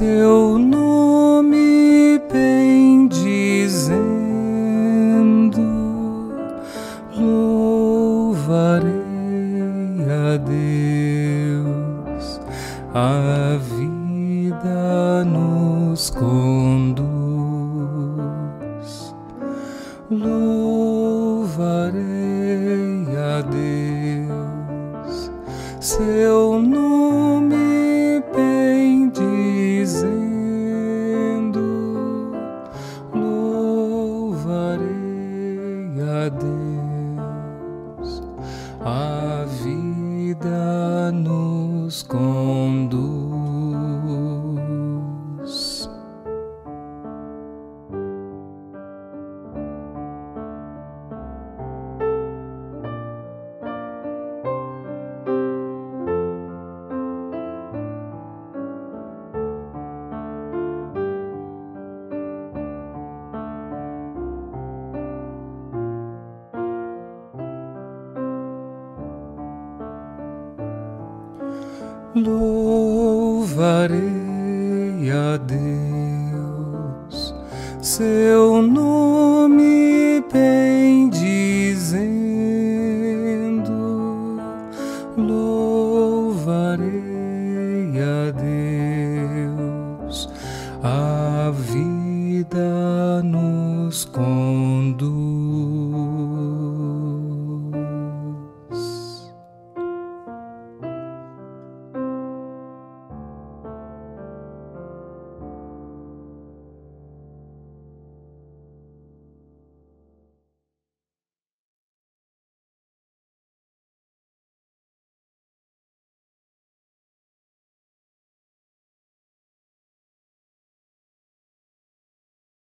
seu nome bendizendo, louvarei a Deus, a vida nos conduz. Louvarei a Deus, seu nome bendizendo, louvarei a Deus, a vida nos conduz. Louvarei a Deus, seu nome bendizendo, louvarei a Deus, a vida nos conduz.